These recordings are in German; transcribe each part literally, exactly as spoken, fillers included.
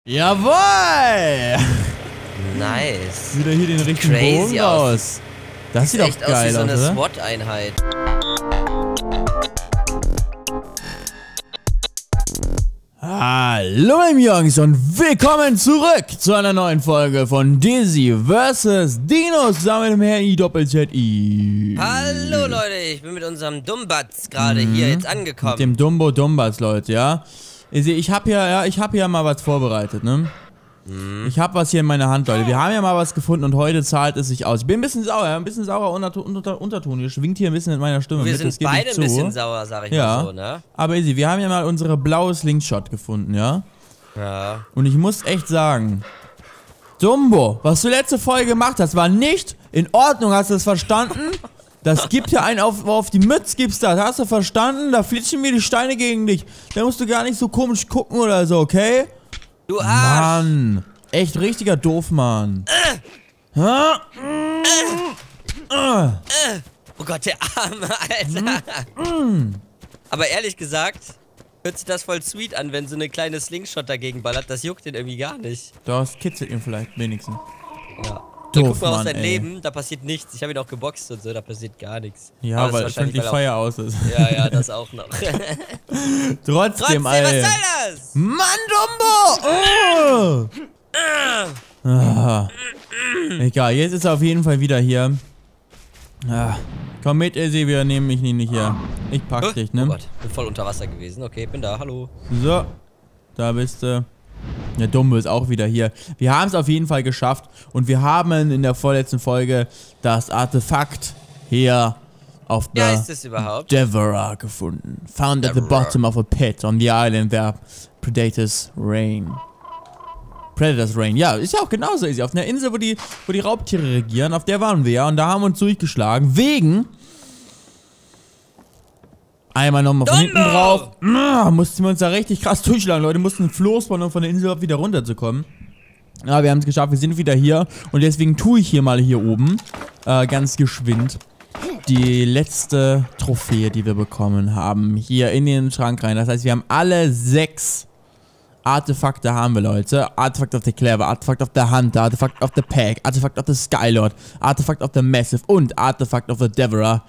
Jawohl! Nice. Wieder hier den richtigen Crazy Bogen raus. Das sieht, sieht doch geil aus, aus wie so eine oder? SWAT-Einheit. Hallo meine Jungs und willkommen zurück zu einer neuen Folge von Dizzy versus. Dinos zusammen mit dem Herrn I Doppel-Z I. Hallo Leute, ich bin mit unserem Dumbatz gerade mhm. hier jetzt angekommen. Mit dem Dumbo Dumbatz, Leute, ja. Ich habe hier, ja, ich habe hier mal was vorbereitet, ne? Mhm. Ich habe was hier in meiner Hand, Leute. Wir haben ja mal was gefunden und heute zahlt es sich aus. Ich bin ein bisschen sauer, ein bisschen saurer Unterton, unter, Unterton. Hier schwingt hier ein bisschen in meiner Stimme. Wir mit, sind beide ein bisschen sauer, sag ich ja. mal so, ne? Aber easy, wir haben ja mal unsere blaue Slingshot gefunden, ja? Ja. Und ich muss echt sagen, Dumbo, was du letzte Folge gemacht hast, war nicht in Ordnung. Hast du das verstanden? Das gibt ja einen auf, auf die Mütze, gibt's das. Hast du verstanden? Da flitschen mir die Steine gegen dich. Da musst du gar nicht so komisch gucken oder so, okay? Du Arsch! Mann, echt richtiger doof, Mann. Äh. Äh. Äh. Oh Gott, der Arme, Alter. Mm. Aber ehrlich gesagt, hört sich das voll sweet an, wenn so eine kleine Slingshot dagegen ballert. Das juckt den irgendwie gar nicht. Das kitzelt ihn vielleicht wenigstens. Ja. Doof, guck mal Mann, auf sein ey. Leben, da passiert nichts. Ich habe ihn auch geboxt und so, da passiert gar nichts. Ja, weil wahrscheinlich Feuer aus ist. Ja, ja, das auch noch. Trotzdem, Trotzdem, Alter. was soll das? Mann, Dumbo! Oh. Ah. Egal, jetzt ist er auf jeden Fall wieder hier. Ah. Komm mit, Izzy, wir nehmen mich nicht hier. Ich pack oh, dich, ne? Oh Gott, bin voll unter Wasser gewesen. Okay, bin da, hallo. So, da bist du. Der Dumbo ist auch wieder hier. Wir haben es auf jeden Fall geschafft und wir haben in der vorletzten Folge das Artefakt hier auf der der ist es überhaupt? Devourer gefunden. Found at the Devourer. bottom of a pit on the island where Predators reign. Predators reign. Ja, ist ja auch genauso easy. Auf einer Insel, wo die, wo die Raubtiere regieren, auf der waren wir ja und da haben wir uns durchgeschlagen. Wegen... Einmal nochmal von hinten drauf. Ah, mussten wir uns da richtig krass durchschlagen, Leute. Mussten einen Floß bauen, um von der Insel wieder runterzukommen. Aber wir haben es geschafft, wir sind wieder hier. Und deswegen tue ich hier mal hier oben, äh, ganz geschwind, die letzte Trophäe, die wir bekommen haben, hier in den Schrank rein. Das heißt, wir haben alle sechs Artefakte haben wir, Leute. Artifact of the Clever, Artifact of the Hunter, Artifact of the Pack, Artifact of the Skylord, Artifact of the Massive und Artifact of the Devourer.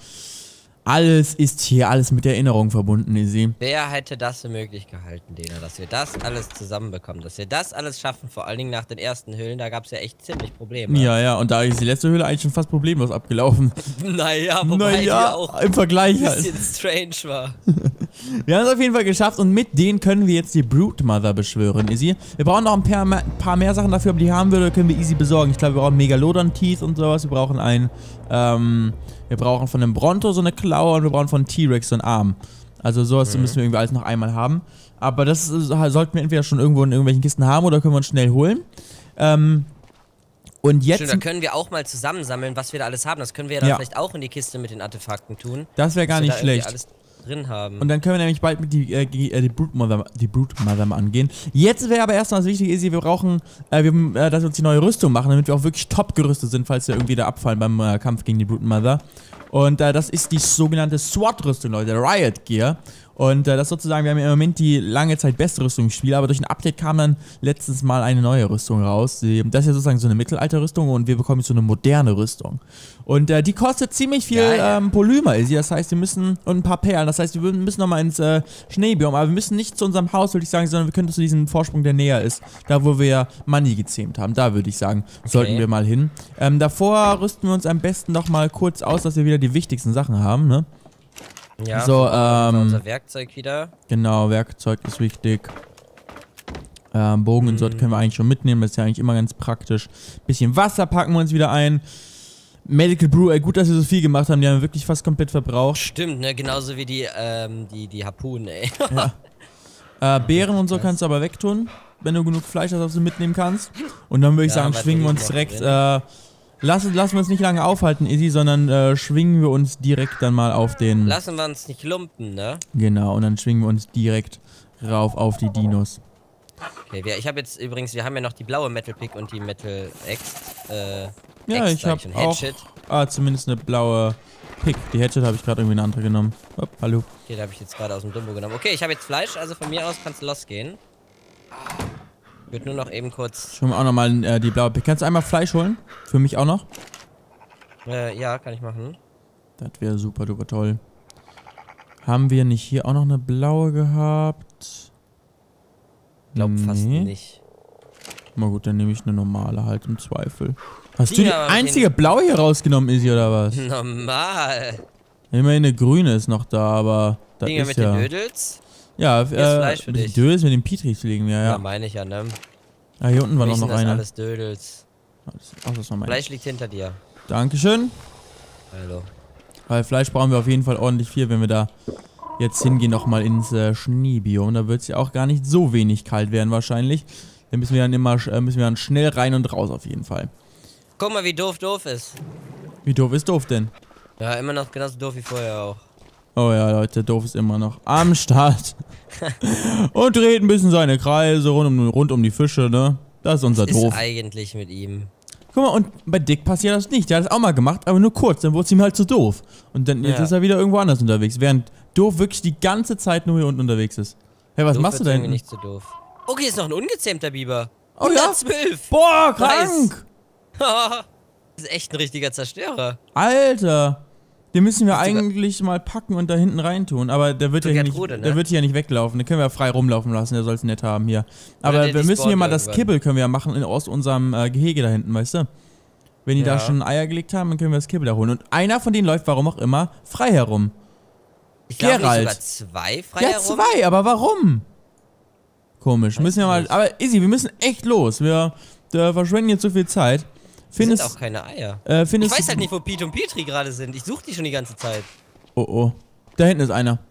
Alles ist hier, alles mit Erinnerung verbunden, Izzy. Wer hätte das für möglich gehalten, Dena, dass wir das alles zusammenbekommen, dass wir das alles schaffen, vor allen Dingen nach den ersten Höhlen, da gab es ja echt ziemlich Probleme. Ja, ja, und da ist die letzte Höhle eigentlich schon fast problemlos abgelaufen. Naja, wobei naja, die auch im Vergleich ein halt. bisschen strange war. Wir haben es auf jeden Fall geschafft und mit denen können wir jetzt die Brood Mother beschwören, Izzy. Wir brauchen noch ein paar, ein paar mehr Sachen dafür, aber die haben wir, können wir easy besorgen. Ich glaube, wir brauchen Megalodon Teeth und sowas, wir brauchen ein, ähm... wir brauchen von einem Bronto so eine Klaue und wir brauchen von T-Rex so einen Arm. Also sowas mhm. müssen wir irgendwie alles noch einmal haben. Aber das ist, sollten wir entweder schon irgendwo in irgendwelchen Kisten haben oder können wir uns schnell holen. Ähm, und jetzt... Stimmt, da können wir auch mal zusammensammeln, was wir da alles haben. Das können wir ja dann ja. vielleicht auch in die Kiste mit den Artefakten tun. Das wäre gar nicht schlecht. Alles drin haben. Und dann können wir nämlich bald mit die, äh, die Brood Mother, die Brood Mother mal angehen. Jetzt wäre aber erstmal das Wichtige, ist, wir brauchen, äh, wir, äh, dass wir uns die neue Rüstung machen, damit wir auch wirklich top gerüstet sind, falls wir irgendwie da abfallen beim äh, Kampf gegen die Brood Mother. Und äh, das ist die sogenannte SWAT-Rüstung, Leute, Riot Gear. Und äh, das sozusagen, wir haben ja im Moment die lange Zeit beste Rüstung im Spiel, aber durch ein Update kam dann letztens mal eine neue Rüstung raus. Die, das ist ja sozusagen so eine Mittelalter-Rüstung und wir bekommen jetzt so eine moderne Rüstung. Und äh, die kostet ziemlich viel ja, ja. Ähm, Polymer, ist sie. Das heißt, wir müssen, und ein paar Perlen, das heißt, wir müssen nochmal ins äh, Schneebiom, aber wir müssen nicht zu unserem Haus, würde ich sagen, sondern wir können zu diesem Vorsprung, der näher ist. Da, wo wir Money gezähmt haben, da würde ich sagen, okay. sollten wir mal hin. Ähm, davor rüsten wir uns am besten noch mal kurz aus, dass wir wieder die wichtigsten Sachen haben, ne? Ja, so, ähm, unser Werkzeug wieder. Genau, Werkzeug ist wichtig. Ähm, Bogen mhm. und so können wir eigentlich schon mitnehmen, das ist ja eigentlich immer ganz praktisch. Bisschen Wasser packen wir uns wieder ein. Medical Brew, ey, gut, dass wir so viel gemacht haben, die haben wir wirklich fast komplett verbraucht. Stimmt, ne, genauso wie die, ähm, die, die Harpunen, ey. Ja. Äh, Beeren und so kannst du aber wegtun, wenn du genug Fleisch hast, was du mitnehmen kannst. Und dann würde ich ja, sagen, schwingen wir uns direkt, äh, Lassen, lassen wir uns nicht lange aufhalten, Izzy, sondern äh, schwingen wir uns direkt dann mal auf den... Lassen wir uns nicht lumpen, ne? Genau, und dann schwingen wir uns direkt rauf auf die Dinos. Okay, wir, ich habe jetzt übrigens, wir haben ja noch die blaue Metal Pick und die Metal Axe. Äh, ja, Axe, ich habe auch... Ah, zumindest eine blaue Pick. Die Hatchet habe ich gerade irgendwie eine andere genommen. Hopp, hallo. Okay, da habe ich jetzt gerade aus dem Dumbo genommen. Okay, ich habe jetzt Fleisch, also von mir aus kannst du losgehen. Ich würde nur noch eben kurz... Schauen wir auch nochmal äh, die blaue Pick. Kannst du einmal Fleisch holen? Für mich auch noch? Äh, ja, kann ich machen. Das wäre super duper toll. Haben wir nicht hier auch noch eine blaue gehabt? Glaub nee. fast nicht. Na gut, dann nehme ich eine normale halt im Zweifel. Hast Die du die aber einzige blaue hier rausgenommen, Izzy, oder was? Normal. Immerhin eine grüne ist noch da, aber das Dinger ist mit ja... den Nödels? Ja, Hier ist Fleisch äh, für die dich. Dödels mit den Petris liegen wir, Ja, ja. meine ich ja, ne? Ah, hier unten war Für noch, mich noch sind das einer. alles Dödels. Ach, das war mein. Fleisch liegt hinter dir. Dankeschön. Hallo. Weil Fleisch brauchen wir auf jeden Fall ordentlich viel, wenn wir da jetzt hingehen, nochmal ins äh, Schneebiom. Da wird es ja auch gar nicht so wenig kalt werden wahrscheinlich. Da müssen wir dann immer äh, müssen wir dann schnell rein und raus auf jeden Fall. Guck mal, wie doof doof ist. Wie doof ist doof denn? Ja, immer noch genauso doof wie vorher auch. Oh ja, Leute, doof ist immer noch am Start. Und dreht ein bisschen seine Kreise rund um, rund um die Fische, ne? Das ist unser Was Doof. ist eigentlich mit ihm? Guck mal, und bei Dick passiert das nicht. Der hat das auch mal gemacht, aber nur kurz. Dann wurde es ihm halt zu doof. Und dann jetzt Ja. ist er wieder irgendwo anders unterwegs. Während Doof wirklich die ganze Zeit nur hier unten unterwegs ist. Hey, was Doof machst du wird's da irgendwie hinten? nicht so doof. Okay, ist noch ein ungezähmter Biber. Oh ja? hundertzwölf. Boah, krank! Das ist echt ein richtiger Zerstörer. Alter! Den müssen wir Ist sogar- eigentlich mal packen und da hinten reintun. Aber der wird, So ja hier Gertrude, nicht, ne? der wird hier nicht weglaufen. Den können wir ja frei rumlaufen lassen. Der soll es nett haben hier. Aber der wir müssen hier despawnt mal das irgendwann. Kibbel können wir ja machen in, aus unserem äh, Gehege da hinten, weißt du? Wenn die da Ja. schon Eier gelegt haben, dann können wir das Kibbel da holen. Und einer von denen läuft, warum auch immer, frei herum. Ich glaube nicht Geralt. sogar zwei frei Ja, herum. zwei, aber warum? Komisch. Weiß Müssen wir mal. nicht. Aber Izzy, wir müssen echt los. Wir äh, verschwenden jetzt so viel Zeit. Das sind Findest, auch keine Eier. äh, Ich findest weiß halt nicht, wo Pete und Petri gerade sind. Ich suche die schon die ganze Zeit. Oh oh. Da hinten ist einer.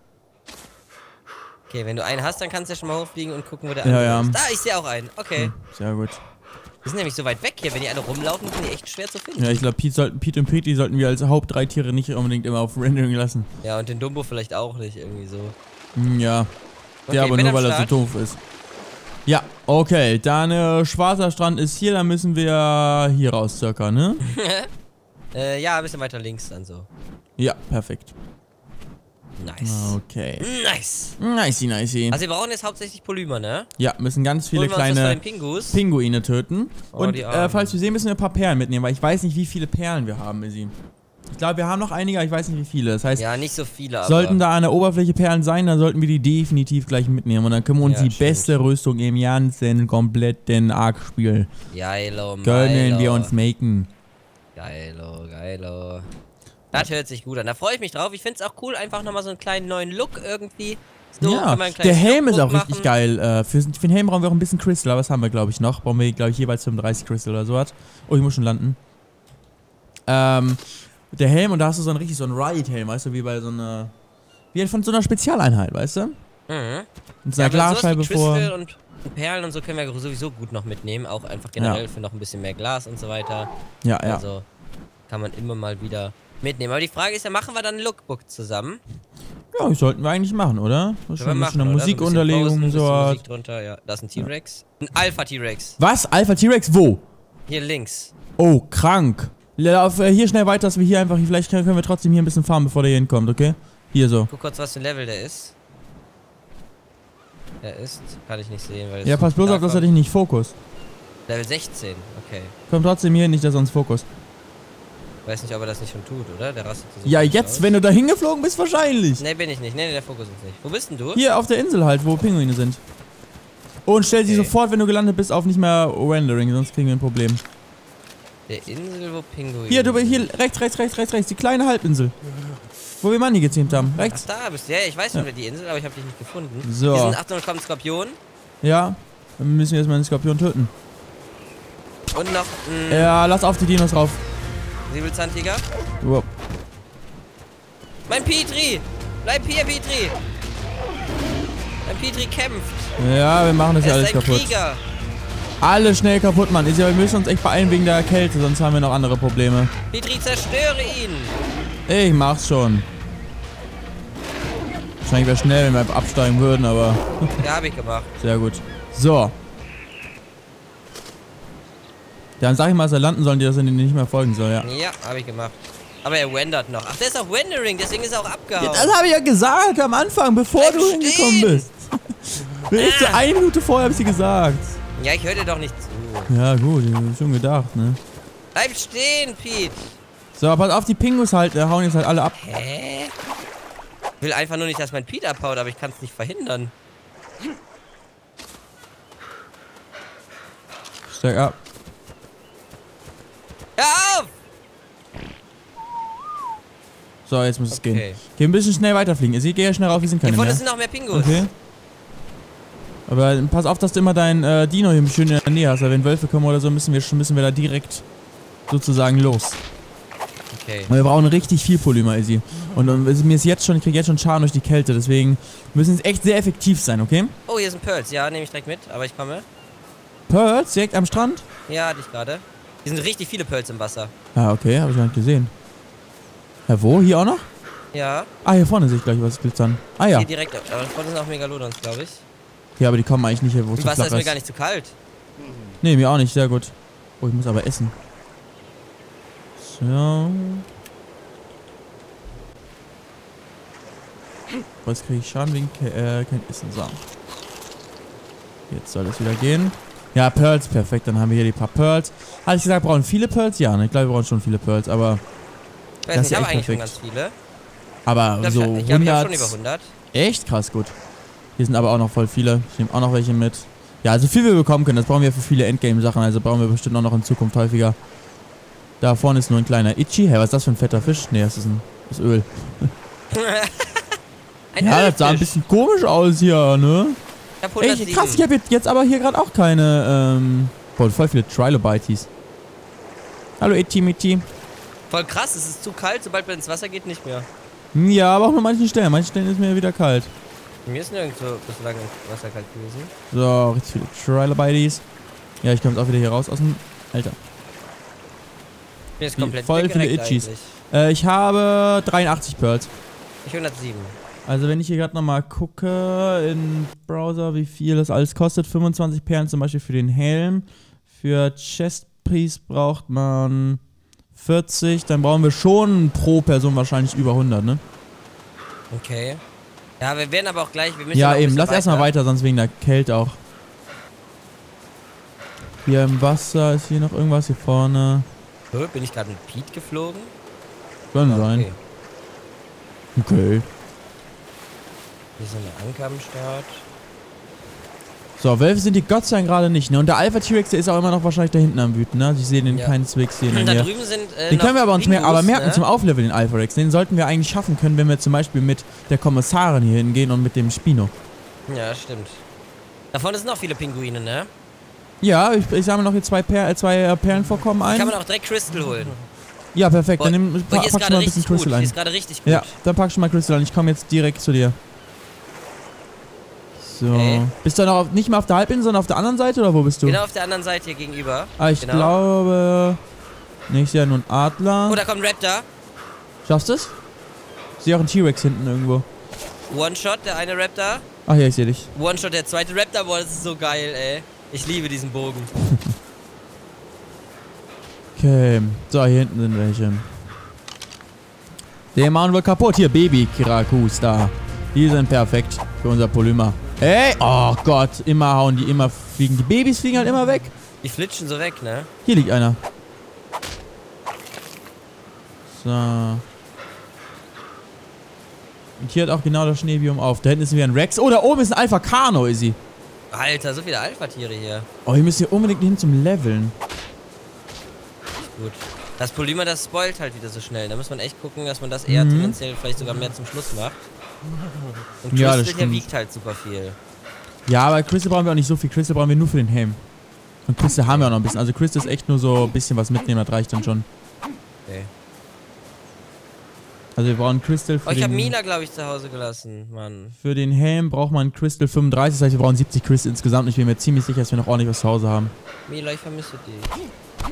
Okay, wenn du einen hast, dann kannst du ja schon mal hochfliegen und gucken, wo der Ja, andere ja. ist. Da, ich sehe auch einen. Okay. Hm, sehr gut. Die sind nämlich so weit weg hier. Wenn die alle rumlaufen, sind die echt schwer zu finden. Ja, ich glaube, Pete, sollten, Pete und Petri sollten wir als Haupt drei Tiere nicht unbedingt immer auf Rendering lassen. Ja, und den Dumbo vielleicht auch nicht irgendwie so. Hm, ja. Okay, ja, aber bin nur am weil er so Start. doof ist. Ja, okay. Dann äh, schwarzer Strand ist hier, dann müssen wir hier raus circa, ne? äh, ja, ein bisschen weiter links dann so. Ja, perfekt. Nice. Okay. Nice. Nicey, nicey. Also wir brauchen jetzt hauptsächlich Polymer, ne? Ja, müssen ganz viele Holen wir uns das kleine von den Pingus. Pinguine töten. Oh, Und die äh, Armen. falls wir sehen, müssen wir ein paar Perlen mitnehmen, weil ich weiß nicht, wie viele Perlen wir haben, Izzy. Ich glaube, wir haben noch einige, aber ich weiß nicht, wie viele. Das heißt, Ja, nicht so viele, aber... sollten da an der Oberfläche Perlen sein, dann sollten wir die definitiv gleich mitnehmen. Und dann können wir uns Ja, die stimmt. beste Rüstung im ganzen kompletten Arc-Spiel Geilo, gönnen Milo. wir uns machen. Geilo, geilo. Das hört sich gut an. Da freue ich mich drauf. Ich finde es auch cool, einfach nochmal so einen kleinen neuen Look irgendwie. So, Ja, kann man einen kleinen der Helm ist auch Lookbook richtig machen. geil. Äh, für, für den Helm brauchen wir auch ein bisschen Crystal, aber was haben wir, glaube ich, noch? Brauchen wir, glaube ich, jeweils fünfunddreißig Crystal oder sowas. Oh, ich muss schon landen. Ähm, der Helm, und da hast du so einen richtig so einen Riot-Helm, weißt du, wie bei so einer, wie halt von so einer Spezialeinheit, weißt du? Mhm. Mit so einer Ja, aber sowas Glasscheibe wie vor. Crystal und und Perlen und so können wir sowieso gut noch mitnehmen. Auch einfach generell für noch ein bisschen mehr Glas und so weiter. Ja, ja. Also kann man immer mal wieder mitnehmen. Aber die Frage ist ja, machen wir dann ein Lookbook zusammen? Ja, das sollten wir eigentlich machen, oder? Das ist schon Können wir ein bisschen eine oder? So ein bisschen Musikunterlegung posen, und ein bisschen so. Musik drunter, ja. Da ist ein T-Rex. Ein Alpha-T-Rex. Was? Alpha T-Rex? Wo? Hier links. Oh, krank. Lauf äh, hier schnell weiter, dass wir hier einfach, vielleicht können wir trotzdem hier ein bisschen farmen, bevor der hier hinkommt, okay? Hier so. Guck kurz, was für ein Level der ist. Der ist, kann ich nicht sehen, weil es Ja, pass bloß auf, dass er dich nicht fokus. Level sechzehn, okay. Komm trotzdem hier nicht, dass er uns fokus. Weiß nicht, ob er das nicht schon tut, oder? Der rastet so Ja, komisch jetzt, aus. wenn du da hingeflogen bist, wahrscheinlich. Nee, bin ich nicht. Nee, nee, der Fokus ist nicht. Wo bist denn du? Hier auf der Insel halt, wo Pinguine sind. Und stell sie Okay. sofort, wenn du gelandet bist, auf nicht mehr Rendering, sonst kriegen wir ein Problem. Der Insel, wo Pinguine... Hier, du hier, rechts, rechts, rechts, rechts, rechts, die kleine Halbinsel. Wo wir Money gezähmt haben. Ach, Rechts. da bist du. Ja, ich weiß schon, wer die Insel, aber ich habe dich nicht gefunden. So. Hier sind, Achtung, da kommt ein Skorpion. Ja, dann müssen wir erstmal den Skorpion töten. Und noch ein Ja, lass auf die Dinos rauf. Säbelzahntiger. Wow. Mein Petri! Bleib hier, Petri! Mein Petri kämpft. Ja, wir machen das ja Er alles ist ein kaputt. Krieger. Alles schnell kaputt, Mann. Ist ja, wir müssen uns echt beeilen wegen der Kälte, sonst haben wir noch andere Probleme. Petri, zerstöre ihn! Ich mach's schon. Wahrscheinlich wäre schnell, wenn wir einfach absteigen würden, aber Ja, hab ich gemacht. sehr gut. So. Dann sag ich mal, dass er landen sollen, die das in den nicht mehr folgen soll, ja. Ja, hab ich gemacht. Aber er rendert noch. Ach, der ist auch Rendering, deswegen ist er auch abgehauen. Ja, das habe ich ja gesagt am Anfang, bevor Bleib du hingekommen stehen. bist. Wirklich so eine Minute vorher habe ich sie gesagt. Ja, ich höre dir doch nicht zu. Ja, gut, schon gedacht, ne? Bleib stehen, Pete. So, pass auf, die Pingus halt, äh, hauen jetzt halt alle ab. Hä? Ich will einfach nur nicht, dass mein Pete abhaut, aber ich kann es nicht verhindern. Steig ab. Hör auf! So, jetzt muss es Okay. gehen. Geh ein bisschen schnell weiterfliegen. Ihr seht, geh ja schnell rauf, wir sind keine Hier vorne mehr. sind noch mehr Pingus. Okay. Aber pass auf, dass du immer dein äh, Dino hier schön in der Nähe hast. Weil wenn Wölfe kommen oder so, müssen wir, müssen wir da direkt sozusagen los. Okay. Und wir brauchen richtig viel Polymer, Izzy. Und, und mir ist jetzt schon, ich krieg jetzt schon Schaden durch die Kälte. Deswegen müssen es echt sehr effektiv sein, okay? Oh, hier sind Pearls. Ja, nehme ich direkt mit, aber ich komme. Pearls, direkt am Strand? Ja, hatte ich gerade. Hier sind richtig viele Pearls im Wasser. Ah, okay, habe ich gar nicht gesehen. Ja, wo? Hier auch noch? Ja. Ah, hier vorne sehe ich gleich was glitzern. Ah ja. Hier direkt. Aber vorne sind auch Megalodons, glaube ich. Ja, aber die kommen eigentlich nicht hier, wo es Im zu Wasser flach ist mir ist. gar nicht zu kalt. Nee, mir auch nicht, sehr gut. Oh, ich muss aber essen. So. Was kriege ich Schaden wegen Ke äh, kein Essen? So. Jetzt soll das wieder gehen. Ja, Pearls, perfekt. Dann haben wir hier die paar Pearls. Hatte ich gesagt, brauchen viele Pearls? Ja, ne? Ich glaube, wir brauchen schon viele Pearls, aber... Ich weiß Das nicht, ist ich habe echt eigentlich schon perfekt. ganz viele. Aber Ich glaube, so ich, ich, glaub, ich habe hundert... schon über hundert. Echt krass gut. Hier sind aber auch noch voll viele. Ich nehme auch noch welche mit. Ja, also viel wir bekommen können, das brauchen wir für viele Endgame-Sachen, also brauchen wir bestimmt auch noch in Zukunft häufiger. Da vorne ist nur ein kleiner Itchy. Hä, was ist das für ein fetter Fisch? Ne, das ist ein das ist Öl. Ein Ja, das sah ein Ölfisch. bisschen komisch aus hier, ne? Ich hab Ey, hundertsieben. krass, ich habe jetzt, jetzt aber hier gerade auch keine, ähm... Boah, voll viele Trilobites. Hallo Itchy Mitchy. Voll krass, es ist zu kalt, sobald man ins Wasser geht, nicht mehr. Ja, aber auch nur manchen Stellen. Manchen Stellen ist mir wieder kalt. Mir ist nirgendwo bislang im Wasser kalt gewesen. So, richtig viele Trilobites. Ja, ich komme jetzt auch wieder hier raus aus dem... Alter. Mir ist Wie komplett voll viele direkt Itchies. eigentlich. Äh, ich habe dreiundachtzig Pearls. Ich hundertsieben. Also wenn ich hier gerade nochmal gucke in Browser, wie viel das alles kostet. fünfundzwanzig Perlen zum Beispiel für den Helm. Für Chestpiece braucht man vierzig. Dann brauchen wir schon pro Person wahrscheinlich über hundert, ne? Okay. Ja, wir werden aber auch gleich... Wir müssen Ja noch ein eben, bisschen lass erstmal weiter, sonst wegen der Kälte auch. Hier im Wasser ist hier noch irgendwas, hier vorne. Oh, bin ich gerade mit Pete geflogen? Kann sein. Okay. Okay. Hier ist eine Anker am Start. So, Wölfe sind die Gott sei Dank gerade nicht, ne? Und der Alpha T-Rex, der ist auch immer noch wahrscheinlich da hinten am Wüten, ne? Also ich sehe den Ja. keinen Zwicks hier in der Und da Nähe. drüben sind äh, Den noch können wir aber uns mehr, Pingus, aber merken ne? zum Aufleveln, den Alpha Rex. Den sollten wir eigentlich schaffen können, wenn wir zum Beispiel mit der Kommissarin hier hingehen und mit dem Spino. Ja, stimmt. Da vorne sind noch viele Pinguine, ne? Ja, ich, ich sammle noch hier zwei, per, äh, zwei äh, Perlenvorkommen Kann ein. man auch direkt Crystal holen. Ja, perfekt. Dann nimm, Boah, pa hier ist pack schon gerade mal ein bisschen richtig gut. Crystal Hier ein. ist gerade richtig gut. Ja, dann pack schon mal Crystal ein. Ich komme jetzt direkt zu dir. So. Okay. Bist du noch auf, nicht mehr auf der Halbinsel, sondern auf der anderen Seite oder wo bist du? Genau auf der anderen Seite hier gegenüber. Ah, ich genau. glaube... Ne, ich sehe ja nur einen Adler. Oh, da kommt ein Raptor. Schaffst du es? Ich sehe auch einen T-Rex hinten irgendwo. One-Shot, der eine Raptor. Ach ja, ich sehe dich. One-Shot, der zweite Raptor. Boah, das ist so geil, ey. Ich liebe diesen Bogen. Okay, so, hier hinten sind welche. Den machen wir kaputt. Hier, Baby-Kirakus da. Die sind perfekt für unser Polymer. Ey, oh Gott, immer hauen die, immer fliegen. Die Babys fliegen halt immer weg. Die flitschen so weg, ne? Hier liegt einer. So. Und hier hat auch genau das Schneebiom auf. Da hinten ist wieder ein Rex. Oh, da oben ist ein Alpha Kano, Izzy. Alter, so viele Alpha-Tiere hier. Oh, hier müsst ihr unbedingt hin zum Leveln. Gut. Das Polymer, das spoilt halt wieder so schnell. Da muss man echt gucken, dass man das eher Mhm. tendenziell vielleicht sogar mehr zum Schluss macht. Und Ja, Crystal, das der stimmt. wiegt halt super viel. Ja, aber Crystal brauchen wir auch nicht so viel. Crystal brauchen wir nur für den Helm. Und Crystal haben wir auch noch ein bisschen. Also Crystal ist echt nur so ein bisschen was mitnehmen, das reicht dann schon. Okay. Also wir brauchen Crystal für Oh, ich habe den... Mina, glaube ich, zu Hause gelassen, Mann. Für den Helm braucht man Crystal fünfunddreißig, das heißt wir brauchen siebzig Crystal insgesamt. Ich bin mir ziemlich sicher, dass wir noch ordentlich was zu Hause haben. Mila, ich vermisse dich.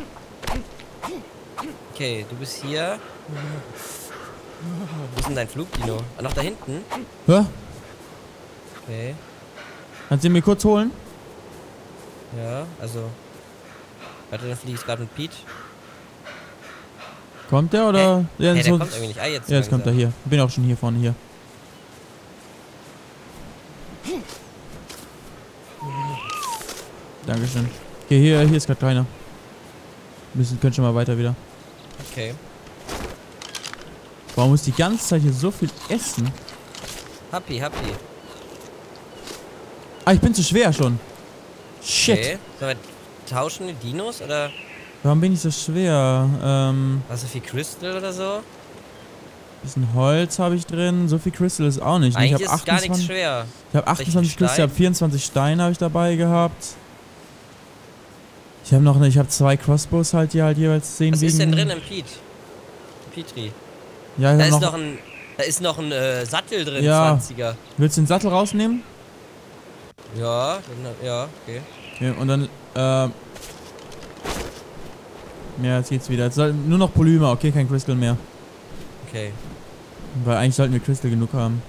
Okay, du bist hier. Wo ist denn dein Flugdino? Ah, noch da hinten? Hä? Okay. Kannst du ihn mir kurz holen? Ja, also. Warte, dann fliege ich gerade mit Pete. Kommt der oder? Hä? Ja, Hey, der so- kommt irgendwie nicht. Ah, jetzt. ja, jetzt kommt er langsam. hier. Ich bin auch schon hier vorne hier. Dankeschön. Okay, hier, hier ist gerade keiner. Wir müssen, können schon mal weiter wieder. Okay. Warum muss die ganze Zeit hier so viel essen? Happy, happy. Ah, ich bin zu schwer schon. Shit. Okay. Sollen wir tauschen die Dinos oder? Warum bin ich so schwer? Ähm. Hast du viel Crystal oder so? Bisschen Holz habe ich drin. So viel Crystal ist auch nicht. Eigentlich ich hab ist gar nichts schwer. Ich habe achtundzwanzig Crystal, ich habe vierundzwanzig Steine habe ich dabei gehabt. Ich habe noch eine, ich habe zwei Crossbows halt, die halt jeweils zehn Was wiegen. ist denn drin im Pete? Petri. Ja, Da ich ist noch, noch ein, da ist noch ein äh, Sattel drin, Ja. zwanziger. Willst du den Sattel rausnehmen? Ja, den- ja, okay. Okay, und dann, äh. Ja, jetzt geht's wieder. Jetzt soll, nur noch Polymer, okay, kein Crystal mehr. Okay. Weil eigentlich sollten wir Crystal genug haben.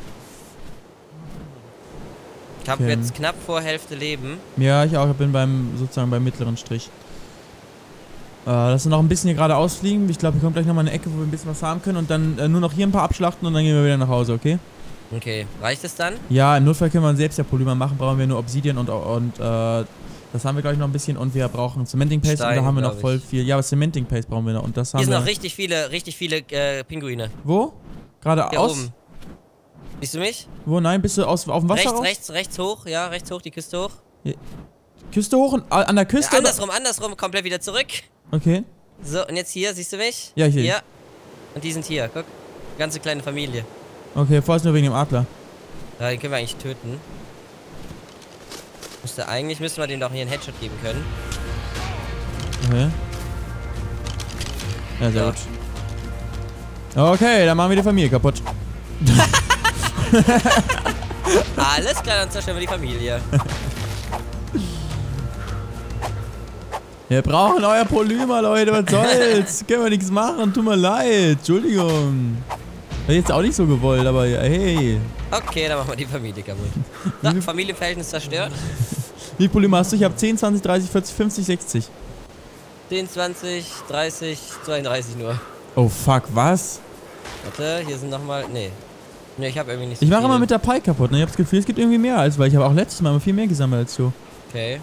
Ich habe Okay. jetzt knapp vor Hälfte Leben. Ja, ich auch. Ich bin beim, sozusagen beim mittleren Strich. Äh, lass uns noch ein bisschen hier gerade ausfliegen. Ich glaube, hier kommt gleich nochmal eine Ecke, wo wir ein bisschen was haben können. Und dann äh, nur noch hier ein paar abschlachten und dann gehen wir wieder nach Hause, okay? Okay, reicht es dann? Ja, im Notfall können wir selbst ja Polymer machen. Brauchen wir nur Obsidian und, und äh, das haben wir gleich noch ein bisschen. Und wir brauchen Cementing Paste Stein, und da haben wir noch glaub voll ich. viel. Ja, aber Cementing Paste brauchen wir noch. Und das haben Hier sind wir. noch richtig viele, richtig viele äh, Pinguine. Wo? Hier Geradeaus? oben. Siehst du mich? Wo? Nein, bist du aus, auf dem Wasser Rechts, raus? rechts, rechts hoch. Ja, rechts hoch, die Küste hoch. Küste hoch und äh, an der Küste? Ja, oder? andersrum, andersrum, komplett wieder zurück. Okay. So, und jetzt hier, siehst du mich? Ja, ich sehe Hier. Und die sind hier, guck. Ganze kleine Familie. Okay, vorerst nur wegen dem Adler. Ja, den können wir eigentlich töten. Müsste, eigentlich müssten wir dem doch hier einen Headshot geben können. Okay. Ja, sehr Ja. gut. Okay, dann machen wir die Familie kaputt. Alles klar, dann zerstören wir die Familie. Wir brauchen euer Polymer, Leute, was soll's? Können wir nichts machen, tut mir leid. Entschuldigung. Wäre jetzt auch nicht so gewollt, aber ja, hey. Okay, dann machen wir die Familie kaputt. So, Familienverhältnis zerstört. Wie viel Polymer hast du? Ich habe zehn, zwanzig, dreißig, vierzig, fünfzig, sechzig. zehn, zwanzig, dreißig, zweiunddreißig nur. Oh fuck, was? Warte, hier sind nochmal. Nee. Nee, ich habe irgendwie nicht so Ich mache viel. immer mit der Pike kaputt, ne? Ich habe das Gefühl, es gibt irgendwie mehr als, weil ich habe auch letztes Mal immer viel mehr gesammelt als du. Okay.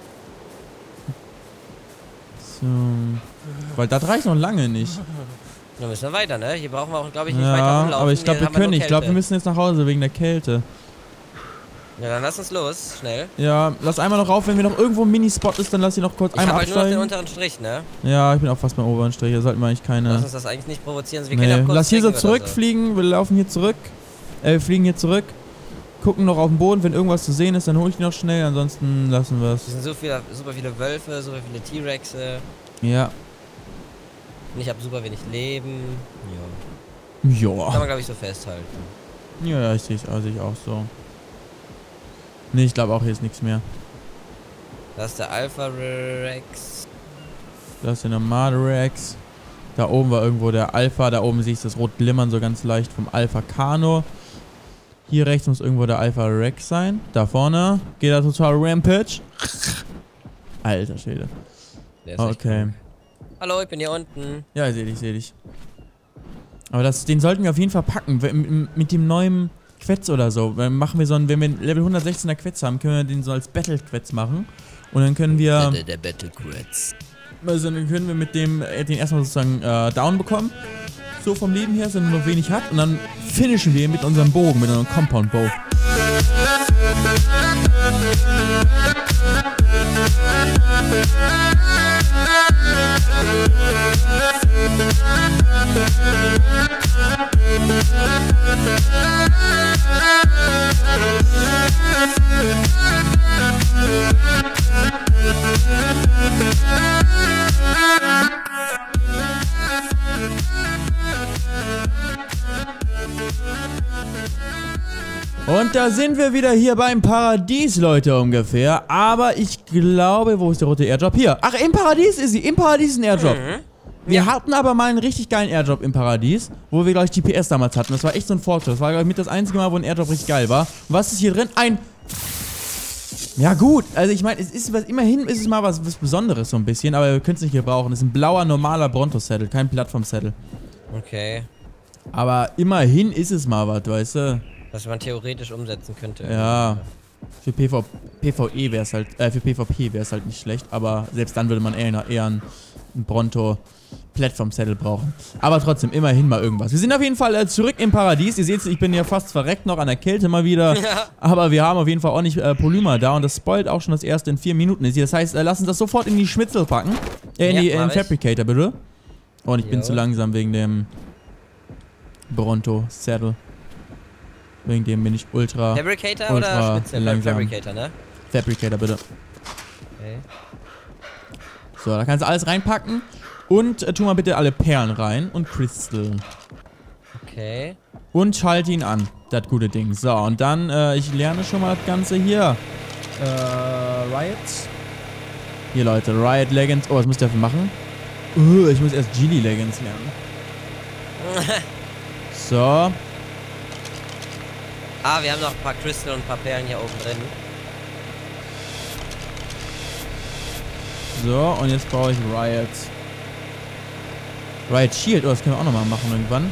So. Weil das reicht noch lange nicht. Dann müssen wir weiter, ne? Hier brauchen wir auch, glaube ich, nicht weiter Ja, rumlaufen. aber ich glaube, Hier wir haben können nur nicht. Ich glaube, wir Kälte. müssen jetzt nach Hause wegen der Kälte. Ja, dann lass uns los, schnell. Ja, lass einmal noch rauf, wenn wir noch irgendwo ein Mini-Spot ist, dann lass sie noch kurz Ich einmal habe halt nur noch den absteigen. unteren Strich, ne? Ja, ich bin auch fast beim oberen Strich, da sollten wir eigentlich Lass keine... uns das eigentlich nicht provozieren. Wir können auch Nee. kurz Lass hier so checken oder zurückfliegen, wir laufen hier zurück. Äh, wir fliegen hier zurück. Gucken noch auf den Boden, wenn irgendwas zu sehen ist, dann hole ich die noch schnell, ansonsten lassen wir Hier es. sind so viele, super viele Wölfe, super viele T-Rexe. Ja. Und ich habe super wenig Leben. Ja. Kann Ja. man, glaube ich, so festhalten. Ja, ja, ich sehe es also ich auch so. Nee, ich glaube auch, hier ist nichts mehr. Da ist der Alpha Rex. Da ist der normale Rex. Da oben war irgendwo der Alpha. Da oben siehst du das rot glimmern so ganz leicht vom Alpha Kano. Hier rechts muss irgendwo der Alpha Rex sein. Da vorne geht er total Rampage. Alter Schwede. Der ist echt Okay. krank. Hallo, ich bin hier unten. Ja, ich seh dich, seh dich. Aber das, den sollten wir auf jeden Fall packen. Mit, mit dem neuen Quetz oder so. Dann machen wir so einen, wenn wir einen Level hundertsechzehner Quetz haben, können wir den so als Battle-Quetz machen. Und dann können wir. Der, der Battle Quetz. Also dann können wir mit dem äh, den erstmal sozusagen äh, down bekommen. So vom Leben her, dass er nur noch wenig hat. Und dann finishen wir mit unserem Bogen, mit unserem Compound Bow. Und da sind wir wieder hier beim Paradies, Leute, ungefähr. Aber ich glaube, wo ist der rote Airdrop? Hier. Ach, im Paradies ist sie. Im Paradies ist ein Airdrop. Mhm. Wir Ja. hatten aber mal einen richtig geilen Airdrop im Paradies, wo wir, glaube ich, G P S damals hatten. Das war echt so ein Fortschritt. Das war, glaube ich, mit das einzige Mal, wo ein Airdrop richtig geil war. Was ist hier drin? Ein... Ja gut, also ich meine, es ist was, immerhin ist es mal was, was Besonderes so ein bisschen, aber wir können es nicht gebrauchen. Es ist ein blauer, normaler Bronto-Saddle, kein Plattform-Saddle. Okay. Aber immerhin ist es mal was, weißt du? Was man theoretisch umsetzen könnte. Ja. Für PV, PvE wäre es halt, äh, für PvP wäre es halt nicht schlecht, aber selbst dann würde man eher, eher einen, einen Bronto Platform Saddle brauchen. Aber trotzdem, immerhin mal irgendwas. Wir sind auf jeden Fall äh, zurück im Paradies. Ihr seht, ich bin ja fast verreckt noch an der Kälte mal wieder. Ja. Aber wir haben auf jeden Fall ordentlich äh, Polymer da und das spoilt auch schon das erste in vier Minuten. Das heißt, äh, lass uns das sofort in die Schmitzel packen. Äh, in, ja, die, in den Fabricator, bitte. Oh, und ich jo. bin zu langsam wegen dem Bronto Saddle. Wegen dem bin ich ultra, Fabricator ultra oder Spitze? langsam. Fabricator, ne? Fabricator, bitte. Okay. So, da kannst du alles reinpacken. Und äh, tu mal bitte alle Perlen rein. Und Crystal. Okay. Und schalte ihn an. Das gute Ding. So, und dann, äh, ich lerne schon mal das Ganze hier. Äh, Riot. Hier, Leute. Riot Legends. Oh, was muss ich dafür machen? Uh, ich muss erst Genie Legends lernen. So. Ah, wir haben noch ein paar Crystal und ein paar Perlen hier oben drin. So, und jetzt brauche ich Riot. Riot Shield. Oh, das können wir auch nochmal machen irgendwann.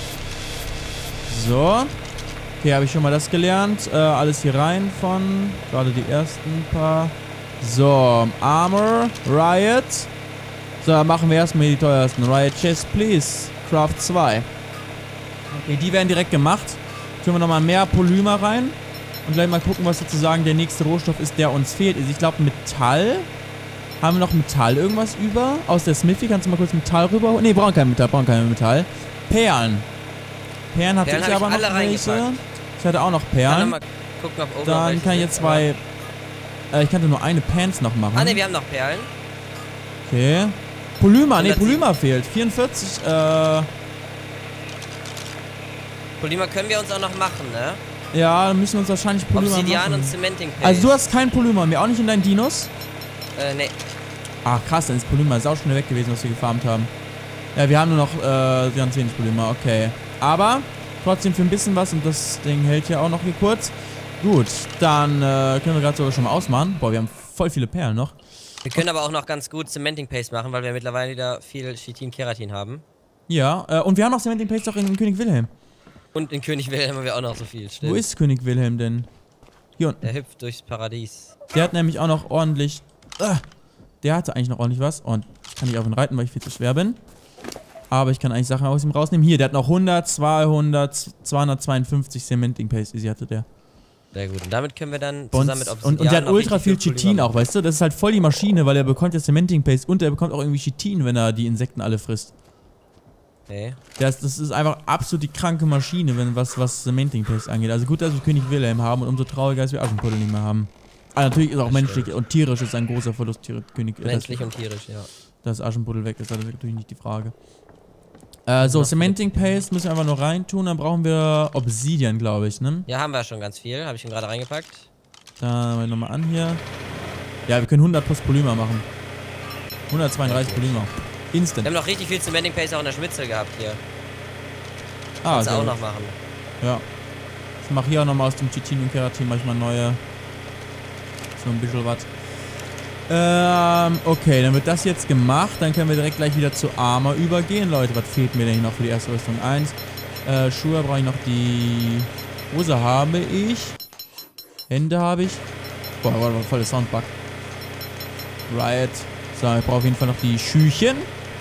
So. Okay, habe ich schon mal das gelernt. Äh, alles hier rein von. Gerade die ersten paar. So, Armor. Riot. So, dann machen wir erstmal die teuersten. Riot Chest, please. Craft zwei. Okay, die werden direkt gemacht. Tun wir nochmal mehr Polymer rein. Und gleich mal gucken, was sozusagen der nächste Rohstoff ist, der uns fehlt. Ich glaube, Metall. Haben wir noch Metall irgendwas über? Aus der Smithy kannst du mal kurz Metall rüberholen? Ne, brauchen kein Metall, brauchen kein Metall. Perlen. Perlen hatte Perlen ich aber ich noch welche. Ich hatte auch noch Perlen. Mal gucken, ob oben Dann kann ich jetzt zwei... Äh, ich kannte nur eine Pants noch machen. Ah ne, wir haben noch Perlen. Okay. Polymer, ne, Polymer fehlt. vierundvierzig, äh... Polymer können wir uns auch noch machen, ne? Ja, dann müssen wir uns wahrscheinlich Polymer Obsidian machen. und Cementing Paste. Also du hast kein Polymer mehr, auch nicht in deinen Dinos? Äh, ne. Ach krass, dann ist Polymer sau schnell weg gewesen, was wir gefarmt haben. Ja, wir haben nur noch äh, ganz wenig Polymer, okay. Aber trotzdem für ein bisschen was und das Ding hält ja auch noch hier kurz. Gut, dann äh, können wir gerade sogar schon mal ausmachen. Boah, wir haben voll viele Perlen noch. Wir können aber auch noch ganz gut Cementing Paste machen, weil wir mittlerweile wieder viel Chitin-Keratin haben. Ja, äh, und wir haben noch Cementing Paste auch in König Wilhelm. Und in König Wilhelm haben wir auch noch so viel, stimmt. Wo ist König Wilhelm denn? Hier unten. Der hüpft durchs Paradies. Der hat nämlich auch noch ordentlich... Äh, der hatte eigentlich noch ordentlich was. Und ich kann nicht auf ihn reiten, weil ich viel zu schwer bin. Aber ich kann eigentlich Sachen aus ihm rausnehmen. Hier, der hat noch hundert, zweihundert, zweihundertzweiundfünfzig Cementing Paste. Easy hatte der. Sehr gut. Und damit können wir dann zusammen mit Obsidian... Und, und der hat ultra viel Chitin auch, weißt du? Das ist halt voll die Maschine, weil er bekommt ja Cementing Paste und er bekommt auch irgendwie Chitin, wenn er die Insekten alle frisst. Okay. Das, das ist einfach absolut die kranke Maschine, wenn was, was Cementing Paste angeht. Also gut, dass wir König Wilhelm haben und umso trauriger, dass wir Aschenputtel nicht mehr haben. Aber natürlich ist auch das menschlich stimmt. Und tierisch ist ein großer Verlust. Tier, König, menschlich das, und tierisch, ja. Dass Aschenputtel weg ist, das ist natürlich nicht die Frage. Äh, so, Cementing Paste müssen wir einfach nur reintun. Dann brauchen wir Obsidian, glaube ich, ne? Ja, haben wir schon ganz viel. Habe ich schon gerade reingepackt. Da mal nochmal an hier. Ja, wir können hundert plus Polymer machen. hundertzweiunddreißig okay. Polymer. Instant. Wir haben noch richtig viel Cementing Paste auch in der Schmitzel gehabt hier. Ah, kannst du auch noch machen. Ja. Ich mache hier auch nochmal aus dem Chitin und Keratin manchmal neue. So ein bisschen was. Ähm, okay, dann wird das jetzt gemacht. Dann können wir direkt gleich wieder zu Armor übergehen. Leute, was fehlt mir denn hier noch für die erste Rüstung? Eins. Äh, Schuhe brauche ich noch die... Hose habe ich. Hände habe ich. Boah, war ein voller Soundbug. Riot. So, ich brauche auf jeden Fall noch die Schüchen.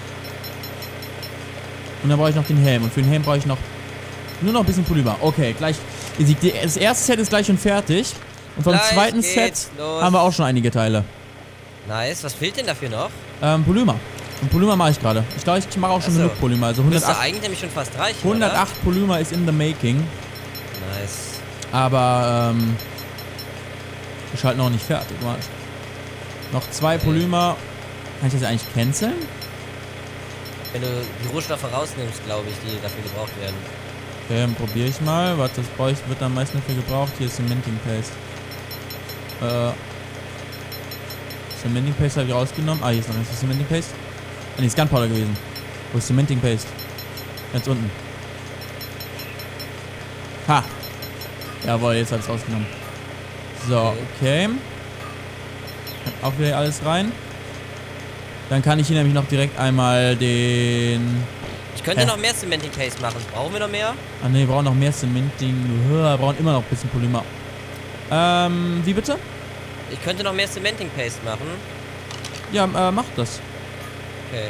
Und dann brauche ich noch den Helm. Und für den Helm brauche ich noch nur noch ein bisschen Polymer. Okay, gleich. Das erste Set ist gleich schon fertig. Und vom gleich zweiten Set los. Haben wir auch schon einige Teile. Nice. Was fehlt denn dafür noch? Ähm, Polymer. Und Polymer mache ich gerade. Ich glaube, ich mache auch schon genug Polymer. Also hundertacht. Müsste eigentlich nämlich schon fast reichen, hundertacht oder? Polymer ist in the making. Nice. Aber, ähm... ist halt noch nicht fertig. Mal. Noch zwei okay. Polymer. Kann ich das eigentlich canceln? Wenn du die Rohstoffe rausnimmst, glaube ich, die dafür gebraucht werden. Okay, dann probiere ich mal. Was das brauche ich, wird am meisten dafür gebraucht. Hier ist Cementing Paste. Äh... Cementing Paste habe ich rausgenommen. Ah, hier ist noch ein Cementing Paste. Ah, ne, ist Gunpowder gewesen. Wo ist Cementing Paste? Ganz unten. Ha! Jawohl, jetzt habe ich es rausgenommen. So, okay. Auch wieder alles rein. Dann kann ich hier nämlich noch direkt einmal den... Ich könnte Hä? noch mehr Cementing Paste machen. Brauchen wir noch mehr? Ah ne, wir brauchen noch mehr Cementing. Wir brauchen immer noch ein bisschen Polymer. Ähm, wie bitte? Ich könnte noch mehr Cementing Paste machen. Ja, äh, mach das. Okay.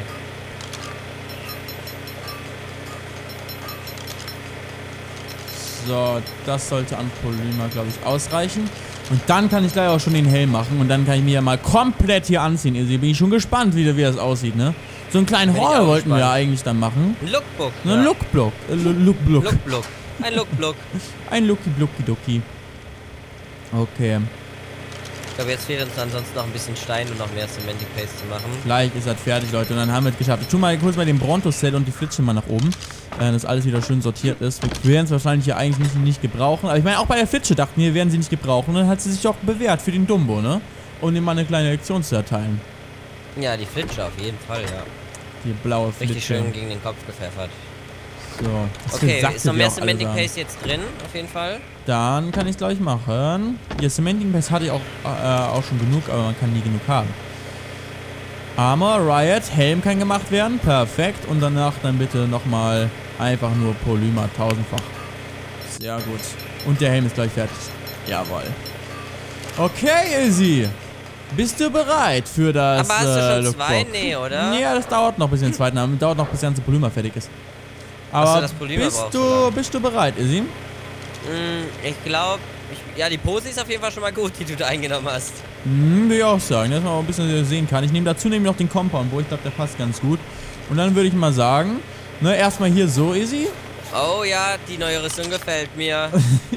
So, das sollte an Polymer, glaube ich, ausreichen. Und dann kann ich gleich auch schon den Helm machen. Und dann kann ich mir ja mal komplett hier anziehen. Also, bin ich schon gespannt, wie, wie das aussieht, ne? So einen kleinen Haul wollten wir eigentlich dann machen. Ein Lookbook. Ne, ein ja. Lookblock. Äh, Lookblock. Lookblock. Ein Lookblock. Ein Looky Blooky Ducky. Okay. Ich glaube, jetzt fehlt uns ansonsten noch ein bisschen Stein und noch mehr Cementing Paste zu machen. Gleich ist das fertig, Leute. Und dann haben wir es geschafft. Ich tue mal kurz mal den Bronto-Set und die Flitsche mal nach oben. Äh, dass alles wieder schön sortiert ist. Wir werden es wahrscheinlich hier eigentlich nicht, nicht gebrauchen. Aber ich meine, auch bei der Flitsche dachten wir, werden sie nicht gebrauchen. Und dann hat sie sich auch bewährt für den Dumbo, ne? Um ihm mal eine kleine Lektion zu erteilen. Ja, die Flitsche auf jeden Fall, ja. Die blaue Flitsche. Richtig schön gegen den Kopf gepfeffert. So. Das Okay, sagte ist noch dir mehr auch alle Cementing sagen. Paste jetzt drin, auf jeden Fall. Dann kann ich gleich machen. Ja, Cementing Paste hatte ich auch, äh, auch schon genug, aber man kann nie genug haben. Armor, Riot, Helm kann gemacht werden. Perfekt. Und danach dann bitte nochmal einfach nur Polymer tausendfach. Sehr gut. Und der Helm ist gleich fertig. Jawohl. Okay, Izzy. Bist du bereit für das Aber hast du äh, schon Lookbook? zwei? Nee, oder? Nee, das dauert noch, bis den zweiten haben. Dauert noch, bis der ganze Polymer fertig ist. Ach so, Aber das Polymer bist, brauchst du, du bist du bereit, Izzy? Mm, ich glaube, ja, die Pose ist auf jeden Fall schon mal gut, die du da eingenommen hast. Hm, will ich auch sagen, dass man auch ein bisschen sehen kann. Ich nehme dazu nämlich noch den Compound, wo ich glaube, der passt ganz gut. Und dann würde ich mal sagen, ne, erstmal hier so, Izzy. Oh ja, die neue Rüstung gefällt mir.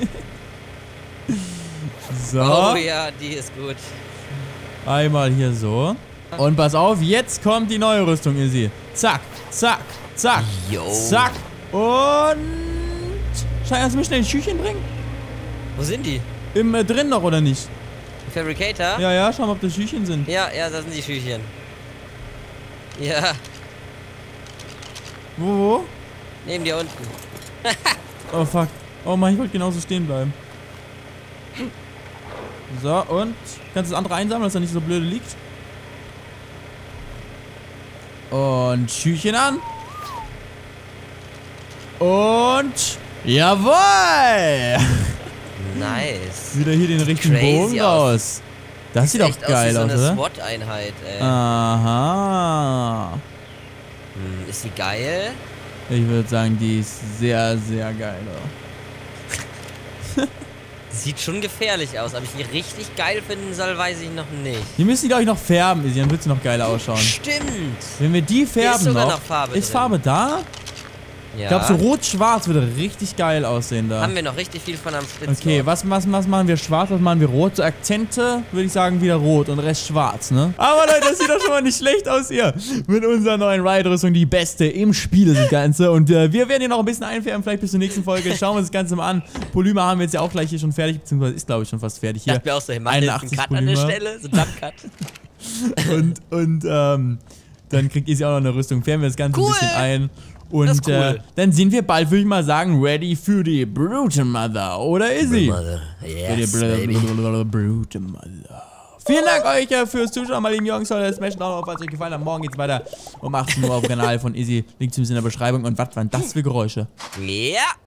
So. Oh ja, die ist gut. Einmal hier so. Und pass auf, jetzt kommt die neue Rüstung, Izzy. Zack, zack, zack, Yo. zack. Und... Schein, kannst du mir schnell ein Schüchchen bringen? Wo sind die? Im äh, drin noch, oder nicht? Fabricator? Ja, ja, schau mal, ob das Schüchchen sind. Ja, ja, da sind die Schüchchen. Ja, Wo, wo? neben dir unten. Oh, fuck. Oh Mann, ich wollte genauso stehen bleiben. So, und? Kannst du das andere einsammeln, dass er nicht so blöde liegt? Und Schüchchen an. Und... Jawohl! Nice. Wieder hier den richtigen Crazy Bogen aus. raus. Das sieht doch echt geil aus, aus, wie so eine oder? SWAT-Einheit, ey. Aha. Hm, ist die geil? Ich würde sagen, die ist sehr, sehr geil. Sieht schon gefährlich aus, aber ich die richtig geil finden soll, weiß ich noch nicht. Die müssen die, glaube ich, noch färben, Izzy, dann wird sie noch geiler ausschauen. Stimmt. Wenn wir die färben ist sogar noch, noch Farbe ist drin. Farbe da? Ja. Ich glaube, so rot-schwarz würde richtig geil aussehen da. Haben wir noch richtig viel von am Spitz. Okay, was, was, was machen wir schwarz, was machen wir rot? So Akzente, würde ich sagen, wieder rot und Rest schwarz, ne? Aber Leute, das sieht doch schon mal nicht schlecht aus hier. Mit unserer neuen Riot-Rüstung, die beste im Spiel ist das Ganze. Und äh, wir werden hier noch ein bisschen einfärben, vielleicht bis zur nächsten Folge. Schauen wir uns das Ganze mal an. Polymer haben wir jetzt ja auch gleich hier schon fertig, beziehungsweise ist, glaube ich, schon fast fertig Ich hier. dachte mir auch so, hey, machen wir jetzt einen Cut an der Stelle? So ein Jump-Cut. Und, und, ähm, dann kriegt Izzy auch noch eine Rüstung. Färben wir das Ganze Cool. ein bisschen ein. Und Das ist cool. äh, dann sind wir bald, würde ich mal sagen, ready für die Brute Mother. Oder Izzy? Mother. Für die Yes, Br- baby. Br- Brute Mother. Vielen Dank euch äh, fürs Zuschauen, meine lieben Jungs. Smash drauf, falls euch gefallen hat. Morgen geht's weiter um achtzehn Uhr auf dem Kanal von Izzy. Link zum in der Beschreibung. Und was waren das für Geräusche? Ja.